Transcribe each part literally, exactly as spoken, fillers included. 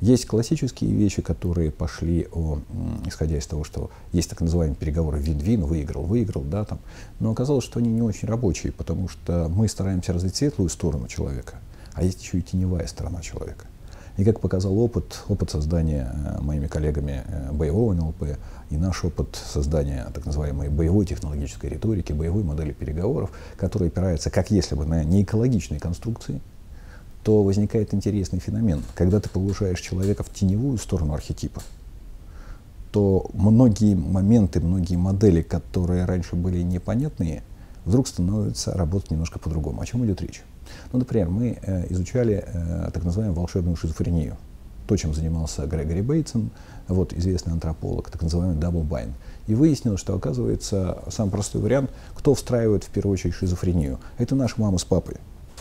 Есть классические вещи, которые пошли, о, исходя из того, что есть так называемые переговоры вин-вин, выиграл, выиграл, да, там. Но оказалось, что они не очень рабочие, потому что мы стараемся развить светлую сторону человека, а есть еще и теневая сторона человека. И как показал опыт, опыт создания э, моими коллегами э, боевого эн эл пэ и наш опыт создания так называемой боевой технологической риторики, боевой модели переговоров, которая опирается, как если бы, на неэкологичные конструкции, то возникает интересный феномен. Когда ты погружаешь человека в теневую сторону архетипа, то многие моменты, многие модели, которые раньше были непонятные, вдруг становятся работать немножко по-другому. О чем идет речь? Ну, например, мы э, изучали э, так называемую волшебную шизофрению. То, чем занимался Грегори Бейтсон, вот, известный антрополог, так называемый double bind. И выяснилось, что, оказывается, самый простой вариант, кто встраивает в первую очередь шизофрению, это наша мама с папой.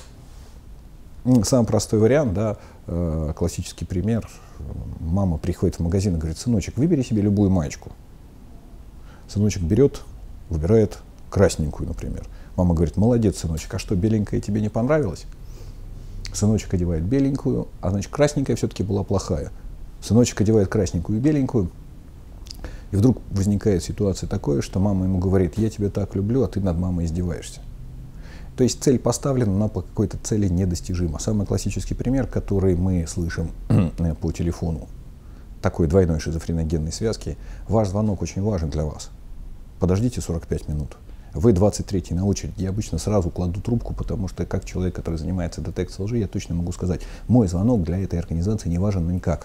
Самый простой вариант, да, э, классический пример. Мама приходит в магазин и говорит: сыночек, выбери себе любую маечку. Сыночек берет, выбирает красненькую, например. Мама говорит: молодец, сыночек, а что, беленькая тебе не понравилась? Сыночек одевает беленькую, а значит, красненькая все-таки была плохая. Сыночек одевает красненькую и беленькую, и вдруг возникает ситуация такая, что мама ему говорит: я тебя так люблю, а ты над мамой издеваешься. То есть цель поставлена, но по какой-то цели недостижима. Самый классический пример, который мы слышим по телефону, такой двойной шизофреногенной связки: ваш звонок очень важен для вас. Подождите сорок пять минут. Вы двадцать третий на очереди. Я обычно сразу кладу трубку, потому что, как человек, который занимается детекцией лжи, я точно могу сказать: мой звонок для этой организации не важен, но никак.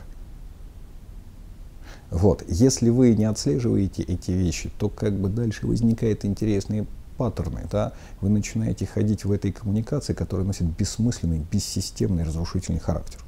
Вот. Если вы не отслеживаете эти вещи, то как бы дальше возникают интересные паттерны. Да? Вы начинаете ходить в этой коммуникации, которая носит бессмысленный, бессистемный, разрушительный характер.